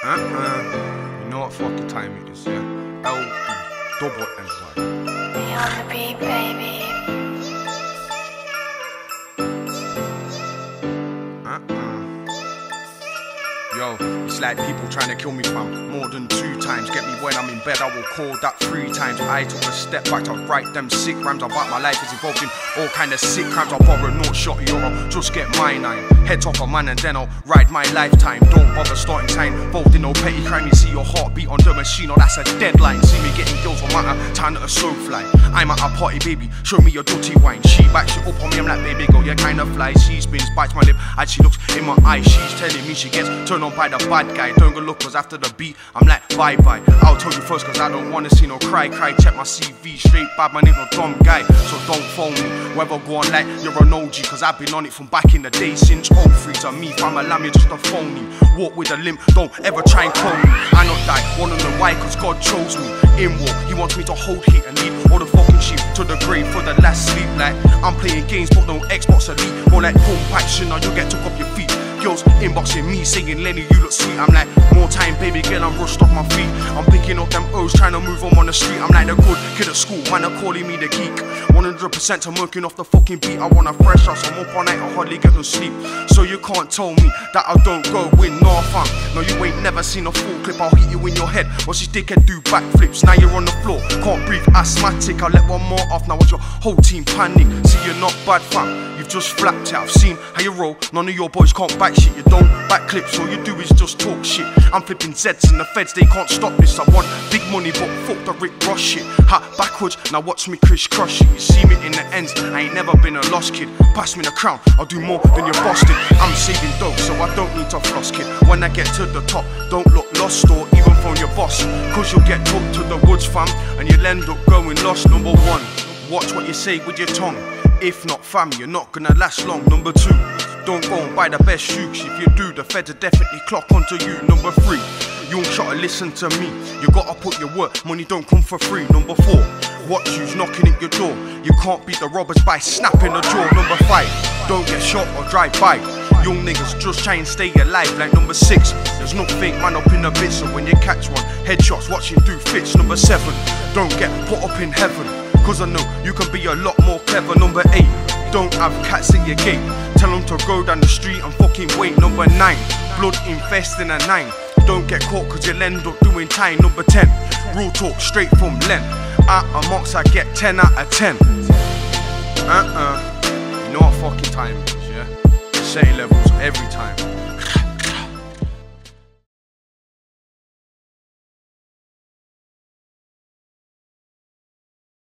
You know what fucking time it is, yeah? L-E-double-N-Y. Be on the beat, baby. Yo, it's like people trying to kill me, fam. More than 2 times. Get me when I'm in bed, I will call that 3 times. I took a step back to write them sick rhymes about my life is involved in all kind of sick crimes. I'll borrow no shot, yo, I'll just get mine. I'm head top a man and then I'll ride my lifetime. Don't bother starting time, involved in no petty crime. You see your heartbeat on the machine, oh that's a deadline. See me getting girls on matter, time that a slow fly. I'm at a party, baby, show me your dirty wine. She backs it up on me, I'm like, baby girl, you're kinda fly. She spins, bites my lip, and she looks in my eye. She's telling me she gets turned on by the bad guy. Don't go look, cause after the beat, I'm like, bye bye. I'll tell you first, cause I don't wanna see no cry. Check my CV, straight bad, man, ain't no dumb guy. So don't phone me, whether go on like you're an OG, cause I've been on it from back in the day since 03. To me, fam, a lamb, you're just a phony. Walk with a limp, don't ever try and call me. I not die, wanna know why, cause God chose me. In war, he wants me to hold heat and lead all the fucking sheep to the grave for the last sleep. Like, I'm playing games, but no Xbox Elite. More like compaction, now you get took off your feet. Girls inboxing me saying, Lenny, you look sweet. I'm like, more time, baby girl, I'm rushed off my feet. I'm picking up them O's, trying to move on the street. I'm like the good kid at school, man, are calling me the geek. 100% I'm working off the fucking beat. I want a fresh house, I'm up all night, I hardly get no sleep. So you can't tell me that I don't go win, no fam. No, you ain't never seen a full clip, I'll hit you in your head. Watch this dickhead do backflips, now you're on the floor. Can't breathe, asthmatic, I'll let one more off. Now watch your whole team panic. See, you're not bad fam, you've just flapped it. I've seen how you roll, none of your boys can't back shit. You don't back clips, all you do is just talk shit. I'm flipping Zeds in the feds, they can't stop this. I want big money, but fuck the Rick Ross shit. Hat backwards, now watch me crisscross shit. You see me in the ends, I ain't never been a lost kid. Pass me the crown, I'll do more than your boss did. I'm saving dough, so I don't need to floss, kid. When I get to the top, don't look lost or even phone your boss, cause you'll get took to the woods, fam, and you'll end up going lost. Number 1, watch what you say with your tongue. If not, fam, you're not gonna last long. Number 2, don't go and buy the best shoes. If you do, the feds will definitely clock onto you. Number 3, you ain't try to listen to me. You gotta put your work, money don't come for free. Number 4, watch who's knocking at your door. You can't beat the robbers by snapping the jaw. Number 5, don't get shot or drive by. Young niggas just try and stay alive. Like number 6, there's no fake man up in the bit. So when you catch one, headshots, watch him do fits. Number 7, don't get put up in heaven, cause I know you can be a lot more clever. Number 8, don't have cats at your gate. Tell them to go down the street and fucking wait. Number 9, blood investing a 9. Don't get caught cause you'll end up doing time. Number 10, real talk straight from Len. At a Mox I get 10 out of 10. You know what fucking time it is, yeah? Setting levels every time.